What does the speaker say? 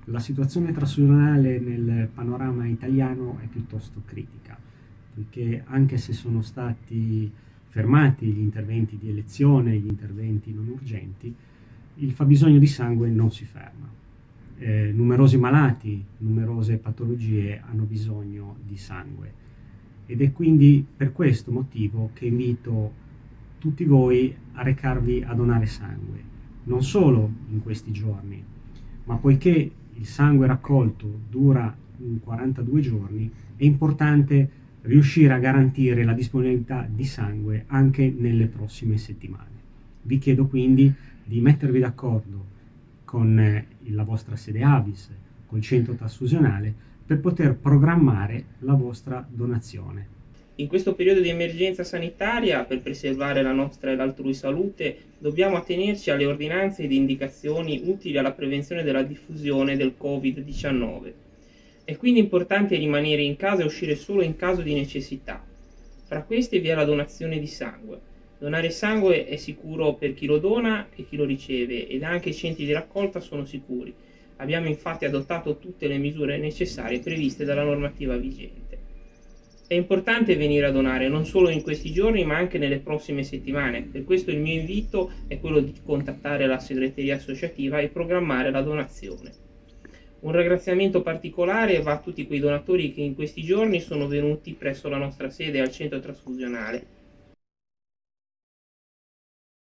La situazione trasfusionale nel panorama italiano è piuttosto critica, poiché anche se sono stati fermati gli interventi di elezione, gli interventi non urgenti, il fabbisogno di sangue non si ferma. Numerosi malati, numerose patologie hanno bisogno di sangue ed è quindi per questo motivo che invito tutti voi a recarvi a donare sangue, non solo in questi giorni, ma poiché il sangue raccolto dura 42 giorni, è importante riuscire a garantire la disponibilità di sangue anche nelle prossime settimane. Vi chiedo quindi di mettervi d'accordo con la vostra sede AVIS, col centro trasfusionale, per poter programmare la vostra donazione. In questo periodo di emergenza sanitaria, per preservare la nostra e l'altrui salute, dobbiamo attenerci alle ordinanze ed indicazioni utili alla prevenzione della diffusione del Covid-19. È quindi importante rimanere in casa e uscire solo in caso di necessità. Fra queste vi è la donazione di sangue. Donare sangue è sicuro per chi lo dona e chi lo riceve, ed anche i centri di raccolta sono sicuri. Abbiamo infatti adottato tutte le misure necessarie previste dalla normativa vigente. È importante venire a donare non solo in questi giorni ma anche nelle prossime settimane. Per questo il mio invito è quello di contattare la segreteria associativa e programmare la donazione. Un ringraziamento particolare va a tutti quei donatori che in questi giorni sono venuti presso la nostra sede al centro trasfusionale